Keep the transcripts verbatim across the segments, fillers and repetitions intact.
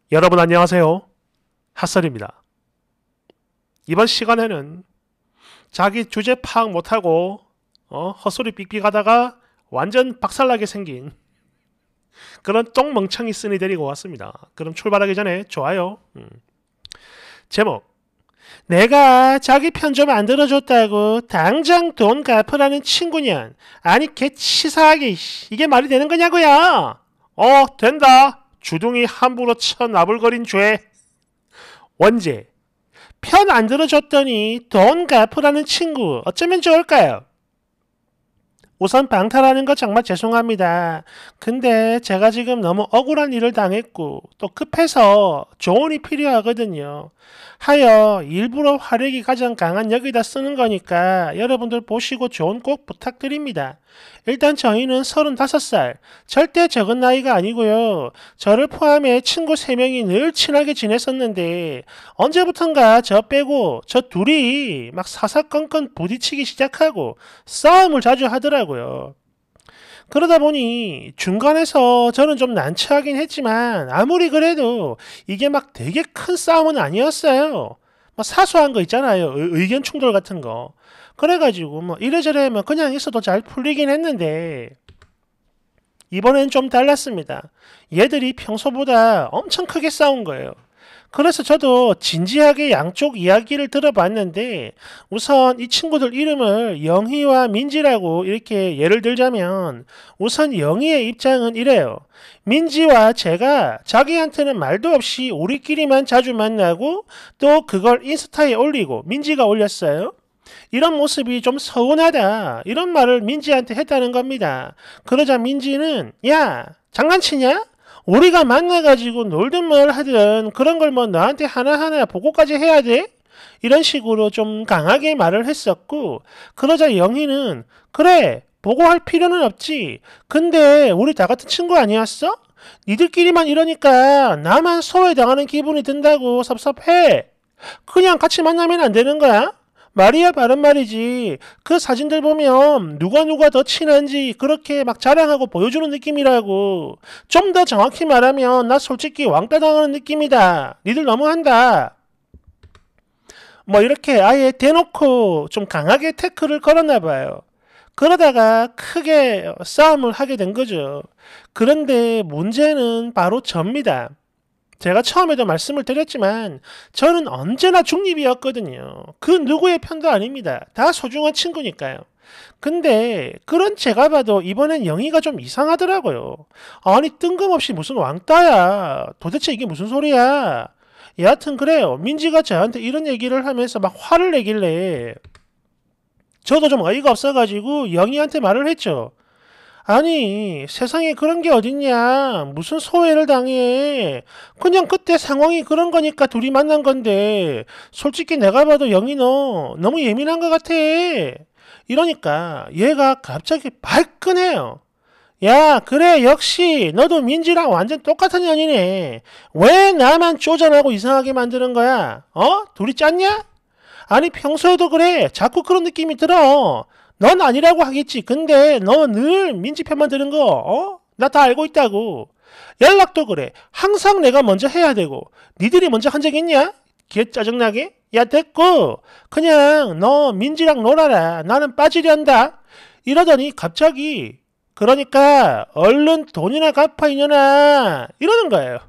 여러분 안녕하세요. 핫설입니다. 이번 시간에는 자기 주제 파악 못하고 어, 헛소리 삑삑 하다가 완전 박살나게 생긴 그런 똥멍청이 쓴이 데리고 왔습니다. 그럼 출발하기 전에 좋아요. 음. 제목, 내가 자기 편 좀 안 들어줬다고 당장 돈 갚으라는 친구년. 아니 개 치사하게 이게 말이 되는 거냐고요. 어 된다. 주둥이 함부로 쳐 나불거린 죄. 원제, 편 안 들어줬더니 돈 갚으라는 친구 어쩌면 좋을까요? 우선 방탈하는 거 정말 죄송합니다. 근데 제가 지금 너무 억울한 일을 당했고 또 급해서 조언이 필요하거든요. 하여 일부러 화력이 가장 강한 여기다 쓰는 거니까 여러분들 보시고 조언 꼭 부탁드립니다. 일단 저희는 서른다섯 살, 절대 적은 나이가 아니고요. 저를 포함해 친구 세 명이 늘 친하게 지냈었는데 언제부턴가 저 빼고 저 둘이 막 사사건건 부딪히기 시작하고 싸움을 자주 하더라고요. 그러다 보니 중간에서 저는 좀 난처하긴 했지만 아무리 그래도 이게 막 되게 큰 싸움은 아니었어요. 뭐 사소한 거 있잖아요. 의- 의견 충돌 같은 거. 그래가지고 뭐 이래저래 뭐 그냥 있어도 잘 풀리긴 했는데 이번엔 좀 달랐습니다. 얘들이 평소보다 엄청 크게 싸운 거예요. 그래서 저도 진지하게 양쪽 이야기를 들어봤는데 우선 이 친구들 이름을 영희와 민지라고 이렇게 예를 들자면 우선 영희의 입장은 이래요. 민지와 제가 자기한테는 말도 없이 우리끼리만 자주 만나고 또 그걸 인스타에 올리고 민지가 올렸어요. 이런 모습이 좀 서운하다. 이런 말을 민지한테 했다는 겁니다. 그러자 민지는 야 장난치냐? 우리가 만나가지고 놀든 뭘 하든 그런 걸 뭐 너한테 하나하나 보고까지 해야 돼? 이런 식으로 좀 강하게 말을 했었고 그러자 영희는 그래 보고할 필요는 없지. 근데 우리 다 같은 친구 아니었어? 니들끼리만 이러니까 나만 소외당하는 기분이 든다고 섭섭해. 그냥 같이 만나면 안 되는 거야? 말이야 바른 말이지. 그 사진들 보면 누가 누가 더 친한지 그렇게 막 자랑하고 보여주는 느낌이라고. 좀 더 정확히 말하면 나 솔직히 왕따 당하는 느낌이다. 니들 너무한다. 뭐 이렇게 아예 대놓고 좀 강하게 태클을 걸었나 봐요. 그러다가 크게 싸움을 하게 된 거죠. 그런데 문제는 바로 접니다. 제가 처음에도 말씀을 드렸지만 저는 언제나 중립이었거든요. 그 누구의 편도 아닙니다. 다 소중한 친구니까요. 근데 그런 제가 봐도 이번엔 영희가 좀 이상하더라고요. 아니 뜬금없이 무슨 왕따야. 도대체 이게 무슨 소리야. 여하튼 그래요. 민지가 저한테 이런 얘기를 하면서 막 화를 내길래 저도 좀 어이가 없어가지고 영희한테 말을 했죠. 아니 세상에 그런 게 어딨냐. 무슨 소외를 당해. 그냥 그때 상황이 그런 거니까 둘이 만난 건데 솔직히 내가 봐도 영희 너 너무 예민한 것 같아. 이러니까 얘가 갑자기 발끈해요. 야 그래 역시 너도 민지랑 완전 똑같은 년이네. 왜 나만 쪼잔하고 이상하게 만드는 거야? 어? 둘이 짰냐? 아니 평소에도 그래. 자꾸 그런 느낌이 들어. 넌 아니라고 하겠지. 근데 너 늘 민지 편만 드는 거 어? 나 다 알고 있다고. 연락도 그래. 항상 내가 먼저 해야 되고 니들이 먼저 한 적 있냐? 개 짜증나게? 야 됐고 그냥 너 민지랑 놀아라. 나는 빠지련다. 이러더니 갑자기 그러니까 얼른 돈이나 갚아 이년아 이러는 거예요.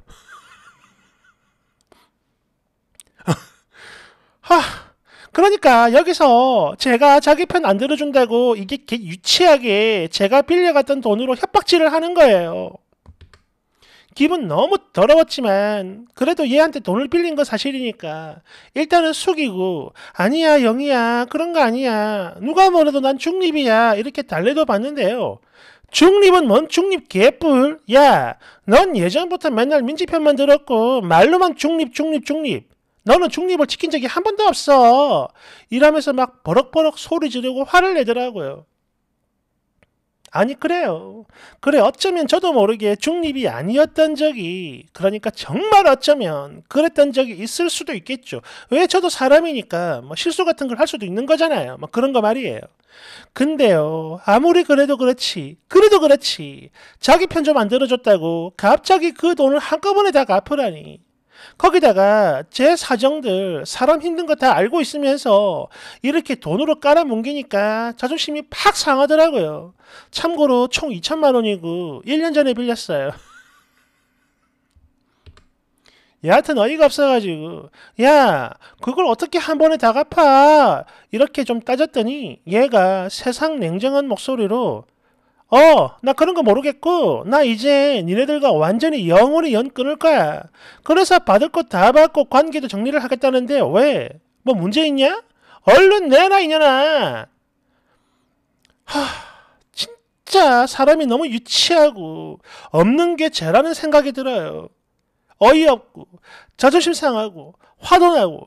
하 그러니까 여기서 제가 자기 편 안 들어준다고 이게 개 유치하게 제가 빌려갔던 돈으로 협박질을 하는 거예요. 기분 너무 더러웠지만 그래도 얘한테 돈을 빌린 거 사실이니까 일단은 숙이고 아니야 영희야 그런 거 아니야. 누가 뭐래도 난 중립이야. 이렇게 달래도 봤는데요. 중립은 뭔 중립 개뿔. 야 넌 예전부터 맨날 민지 편만 들었고 말로만 중립 중립 중립. 너는 중립을 지킨 적이 한 번도 없어. 이러면서 막 버럭버럭 소리 지르고 화를 내더라고요. 아니 그래요. 그래 어쩌면 저도 모르게 중립이 아니었던 적이 그러니까 정말 어쩌면 그랬던 적이 있을 수도 있겠죠. 왜 저도 사람이니까 뭐 실수 같은 걸 할 수도 있는 거잖아요. 뭐 그런 거 말이에요. 근데요 아무리 그래도 그렇지 그래도 그렇지 자기 편 좀 안 들어줬다고 갑자기 그 돈을 한꺼번에 다 갚으라니 거기다가 제 사정들 사람 힘든 거 다 알고 있으면서 이렇게 돈으로 깔아뭉개니까 자존심이 팍 상하더라고요. 참고로 총 이천만 원이고 일 년 전에 빌렸어요. 여하튼 어이가 없어가지고 야 그걸 어떻게 한 번에 다 갚아 이렇게 좀 따졌더니 얘가 세상 냉정한 목소리로 어 나 그런 거 모르겠고 나 이제 니네들과 완전히 영원히 연 끊을 거야. 그래서 받을 거 다 받고 관계도 정리를 하겠다는데 왜? 뭐 문제 있냐? 얼른 내놔 이년아. 하 진짜 사람이 너무 유치하고 없는 게 죄라는 생각이 들어요. 어이없고 자존심 상하고 화도 나고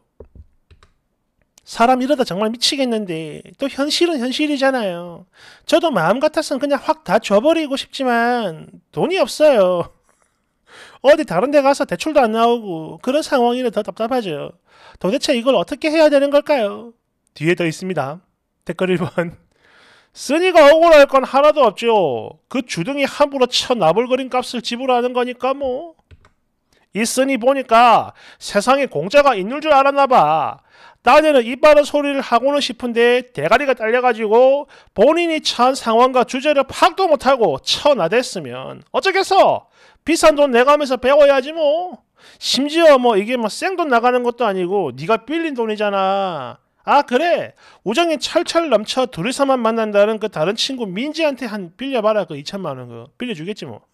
사람 이러다 정말 미치겠는데 또 현실은 현실이잖아요. 저도 마음 같아서는 그냥 확 다 줘버리고 싶지만 돈이 없어요. 어디 다른 데 가서 대출도 안 나오고 그런 상황이라 더 답답하죠. 도대체 이걸 어떻게 해야 되는 걸까요? 뒤에 더 있습니다. 댓글 일 번 쓰니가 억울할 건 하나도 없죠. 그 주둥이 함부로 쳐 나불거린 값을 지불하는 거니까 뭐. 이 쓰니 보니까 세상에 공짜가 있는 줄 알았나 봐. 딴에는 이빠른 소리를 하고는 싶은데 대가리가 딸려가지고 본인이 처한 상황과 주제를 파악도 못하고 쳐나댔으면 어쩌겠어. 비싼 돈 내가면서 배워야지 뭐. 심지어 뭐 이게 뭐 생돈 나가는 것도 아니고 네가 빌린 돈이잖아. 아 그래 우정이 철철 넘쳐 둘이서만 만난다는 그 다른 친구 민지한테 한 빌려봐라. 그 이천만 원 그거 빌려주겠지 뭐.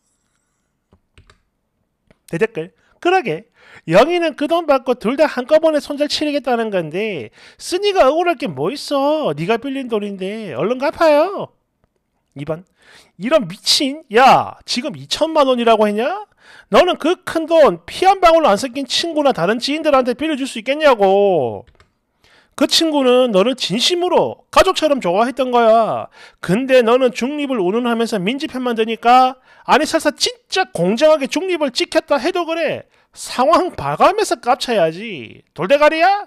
대댓글 그러게 영희는 그 돈 받고 둘 다 한꺼번에 손절 치르겠다는 건데 쓰니가 억울할 게 뭐 있어. 네가 빌린 돈인데 얼른 갚아요. 이 번 이런 미친 야 지금 이천만 원이라고 했냐? 너는 그 큰 돈 피 한 방울로 안 섞인 친구나 다른 지인들한테 빌려줄 수 있겠냐고. 그 친구는 너를 진심으로 가족처럼 좋아했던 거야. 근데 너는 중립을 운운하면서 민지 편만 드니까 아니 설사 진짜 공정하게 중립을 지켰다 해도 그래. 상황 봐가면서 깝쳐야지. 돌대가리야?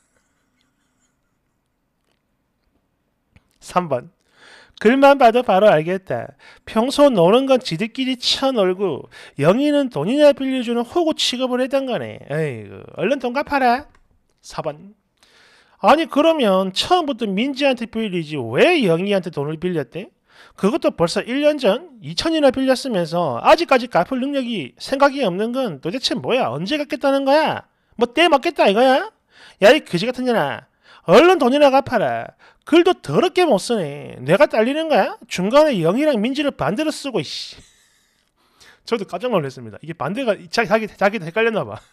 삼 번 글만 봐도 바로 알겠다. 평소 노는 건 지들끼리 쳐놀고 영희는 돈이나 빌려주는 호구 취급을 했던 거네. 에이구 얼른 돈 갚아라. 사 번 아니 그러면 처음부터 민지한테 빌리지 왜 영희한테 돈을 빌렸대? 그것도 벌써 일 년 전 이천이나 빌렸으면서 아직까지 갚을 능력이 생각이 없는 건 도대체 뭐야? 언제 갚겠다는 거야? 뭐 때 맞겠다 이거야? 야 이 그지 같은 년아 얼른 돈이나 갚아라. 글도 더럽게 못 쓰네. 내가 딸리는 거야? 중간에 영희랑 민지를 반대로 쓰고 이씨. 저도 깜짝 놀랐습니다. 이게 반대가 자기, 자기, 자기도 헷갈렸나 봐.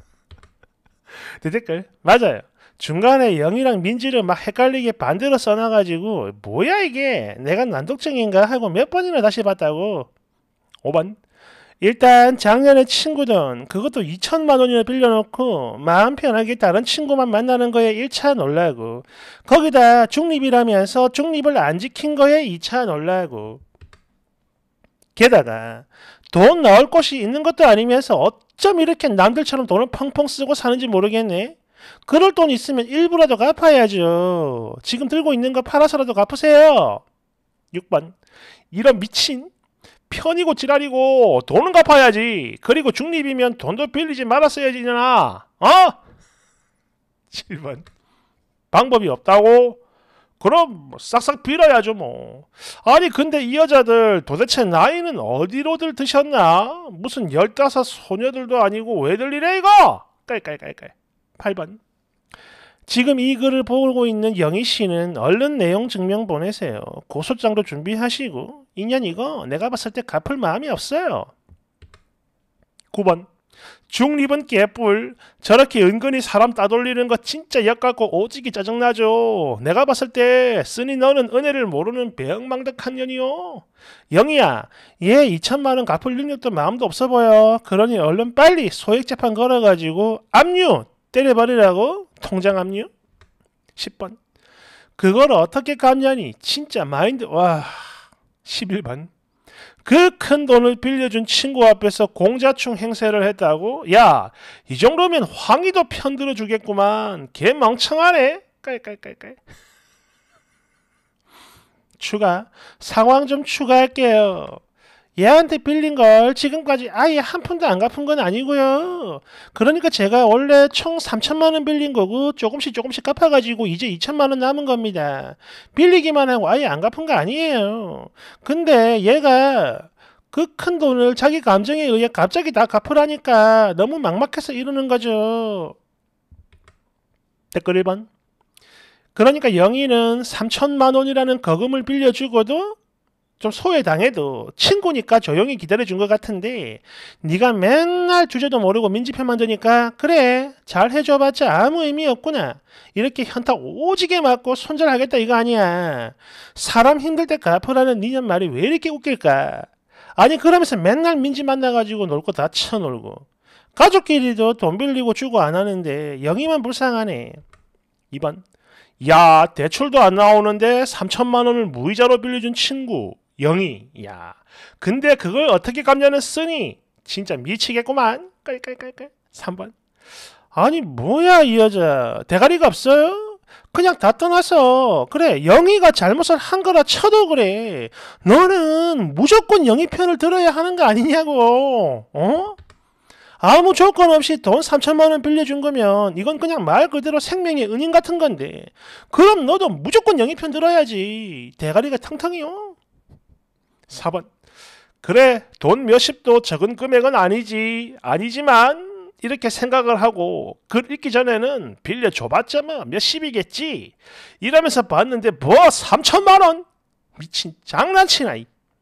댓글 맞아요. 중간에 영희랑 민지를 막 헷갈리게 반대로 써놔가지고 뭐야 이게 내가 난독증인가 하고 몇 번이나 다시 봤다고. 오 번 일단 작년에 친구 돈 그것도 이천만 원이나 빌려놓고 마음 편하게 다른 친구만 만나는 거에 일 차 놀라고 거기다 중립이라면서 중립을 안 지킨 거에 이 차 놀라고 게다가 돈 넣을 곳이 있는 것도 아니면서 어쩜 이렇게 남들처럼 돈을 펑펑 쓰고 사는지 모르겠네. 그럴 돈 있으면 일부라도 갚아야죠. 지금 들고 있는 거 팔아서라도 갚으세요. 육 번 이런 미친 편이고 지랄이고 돈은 갚아야지. 그리고 중립이면 돈도 빌리지 말았어야지 나. 어? 칠 번 방법이 없다고? 그럼 뭐 싹싹 빌어야죠 뭐. 아니 근데 이 여자들 도대체 나이는 어디로들 드셨나? 무슨 열다섯 소녀들도 아니고 왜들 이래 이거? 깔깔깔깔. 팔 번 지금 이 글을 보고 있는 영희씨는 얼른 내용 증명 보내세요. 고소장도 준비하시고 인연 이거 내가 봤을 때 갚을 마음이 없어요. 구 번 중립은 개뿔. 저렇게 은근히 사람 따돌리는 거 진짜 역같고 오지기 짜증나죠. 내가 봤을 때 쓰니 너는 은혜를 모르는 배영망덕한 년이요. 영희야 얘 이천만 원 갚을 능력도 마음도 없어 보여. 그러니 얼른 빨리 소액재판 걸어가지고 압류 때려버리라고. 통장 압류. 십 번 그걸 어떻게 갚냐니 진짜 마인드 와. 십일 번 그 큰 돈을 빌려준 친구 앞에서 공자충 행세를 했다고? 야 이 정도면 황희도 편들어 주겠구만. 걔 멍청하네. 깔깔깔깔. 추가 상황 좀 추가할게요. 얘한테 빌린 걸 지금까지 아예 한 푼도 안 갚은 건 아니고요. 그러니까 제가 원래 총 삼천만 원 빌린 거고 조금씩 조금씩 갚아가지고 이제 이천만 원 남은 겁니다. 빌리기만 하고 아예 안 갚은 거 아니에요. 근데 얘가 그 큰 돈을 자기 감정에 의해 갑자기 다 갚으라니까 너무 막막해서 이러는 거죠. 댓글 일 번. 그러니까 영희는 삼천만 원이라는 거금을 빌려주고도 좀 소외당해도 친구니까 조용히 기다려준 것 같은데 네가 맨날 주제도 모르고 민지편 만드니까 그래 잘 해줘봤자 아무 의미 없구나 이렇게 현타 오지게 맞고 손절하겠다 이거 아니야. 사람 힘들 때 갚으라는 니네 말이 왜 이렇게 웃길까. 아니 그러면서 맨날 민지 만나가지고 놀 거 다 쳐놀고 가족끼리도 돈 빌리고 주고 안 하는데 영희만 불쌍하네. 이 번. 야 대출도 안 나오는데 삼천만 원을 무이자로 빌려준 친구 영희. 야 근데 그걸 어떻게 갚냐는 쓰니 진짜 미치겠구만. 깔깔깔깔. 삼 번. 아니 뭐야 이 여자 대가리가 없어요? 그냥 다 떠나서 그래 영희가 잘못을 한 거라 쳐도 그래 너는 무조건 영희 편을 들어야 하는 거 아니냐고. 어? 아무 조건 없이 돈 삼천만 원 빌려준 거면 이건 그냥 말 그대로 생명의 은인 같은 건데 그럼 너도 무조건 영희 편 들어야지. 대가리가 탕탕이요. 사 번. 그래 돈 몇십도 적은 금액은 아니지 아니지만 이렇게 생각을 하고 글 읽기 전에는 빌려줘봤자 뭐 몇십이겠지 이러면서 봤는데 뭐 삼천만 원? 미친 장난치나.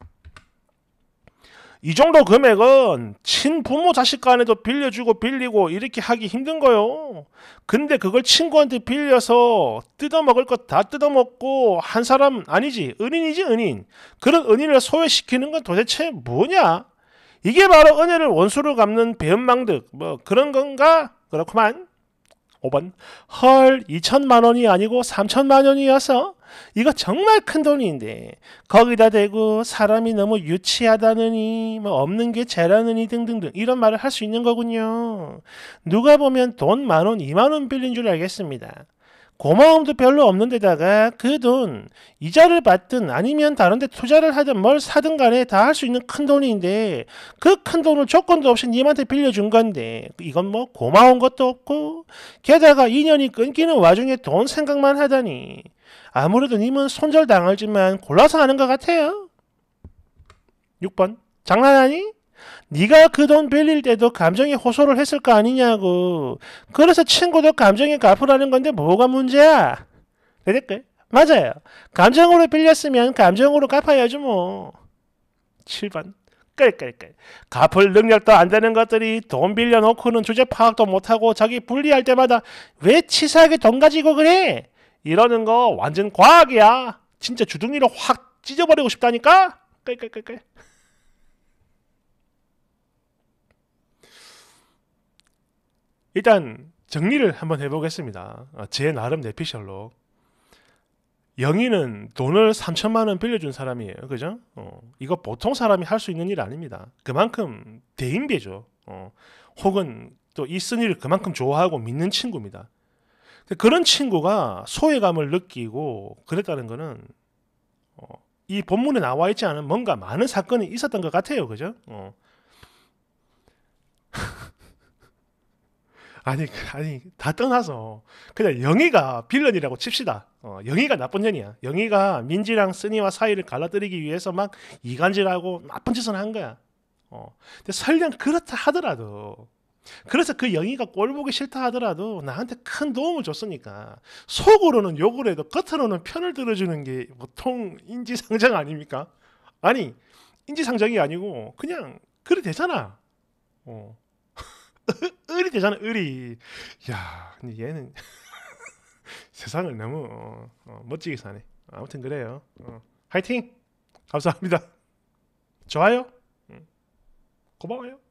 이 정도 금액은 친부모 자식 간에도 빌려주고 빌리고 이렇게 하기 힘든 거요. 근데 그걸 친구한테 빌려서 뜯어먹을 것 다 뜯어먹고 한 사람 아니지 은인이지 은인. 그런 은인을 소외시키는 건 도대체 뭐냐? 이게 바로 은혜를 원수로 갚는 배은망덕 뭐 그런 건가? 그렇구만. 오 번. 헐 이천만 원이 아니고 삼천만 원이어서 이거 정말 큰 돈인데 거기다 대고 사람이 너무 유치하다느니 뭐 없는 게 죄라느니 등등등 이런 말을 할 수 있는 거군요. 누가 보면 돈 만 원, 이만 원 빌린 줄 알겠습니다. 고마움도 별로 없는 데다가 그 돈 이자를 받든 아니면 다른 데 투자를 하든 뭘 사든 간에 다 할 수 있는 큰 돈인데 그 큰 돈을 조건도 없이 님한테 빌려준 건데 이건 뭐 고마운 것도 없고 게다가 인연이 끊기는 와중에 돈 생각만 하다니 아무래도 님은 손절당할지만 골라서 하는 것 같아요. 육 번. 장난하니? 네가 그 돈 빌릴 때도 감정에 호소를 했을 거 아니냐고. 그래서 친구도 감정에 갚으라는 건데 뭐가 문제야? 내 댓글. 맞아요. 감정으로 빌렸으면 감정으로 갚아야죠 뭐. 칠 번. 끌끌끌. 갚을 능력도 안 되는 것들이 돈 빌려놓고는 주제 파악도 못하고 자기 불리할 때마다 왜 치사하게 돈 가지고 그래? 이러는 거 완전 과학이야. 진짜 주둥이로 확 찢어버리고 싶다니까? 끌끌끌끌. 일단 정리를 한번 해보겠습니다. 제 나름 내피셜로 영희는 돈을 삼천만 원 빌려준 사람이에요. 그죠? 어, 이거 보통 사람이 할 수 있는 일 아닙니다. 그만큼 대인배죠. 어, 혹은 또 이 쓴이를 그만큼 좋아하고 믿는 친구입니다. 그런 친구가 소외감을 느끼고 그랬다는 거는 어, 이 본문에 나와 있지 않은 뭔가 많은 사건이 있었던 것 같아요. 그죠? 어. 아니 아니 다 떠나서 그냥 영희가 빌런이라고 칩시다. 어, 영희가 나쁜 년이야. 영희가 민지랑 쓰니와 사이를 갈라뜨리기 위해서 막 이간질하고 나쁜 짓을 한 거야. 어. 근데 설령 그렇다 하더라도 그래서 그 영희가 꼴 보기 싫다 하더라도 나한테 큰 도움을 줬으니까 속으로는 욕을 해도 겉으로는 편을 들어주는 게 보통 인지상정 아닙니까? 아니 인지상정이 아니고 그냥 그래 되잖아. 어. 을이 되잖아 을이. 야 근데 얘는 세상을 너무 어, 어, 멋지게 사네. 아무튼 그래요. 어. 화이팅. 감사합니다. 좋아요. 응. 고마워요.